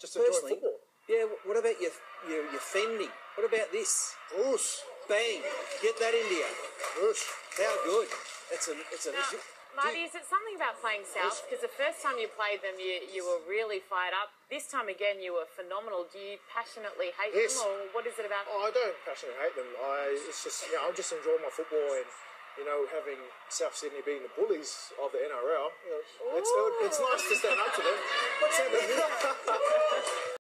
just enjoy personally, football. Yeah, what about your fending? What about this? Whoosh. Bang, get that into you. Whoosh. How good. It's an Now, Marty, is it something about playing South? Because the first time you played them, you were really fired up. This time again, you were phenomenal. Do you passionately hate them, or what is it about? Oh, I don't passionately hate them. I just enjoy my football and, having South Sydney being the bullies of the NRL. It's nice to stand up to them.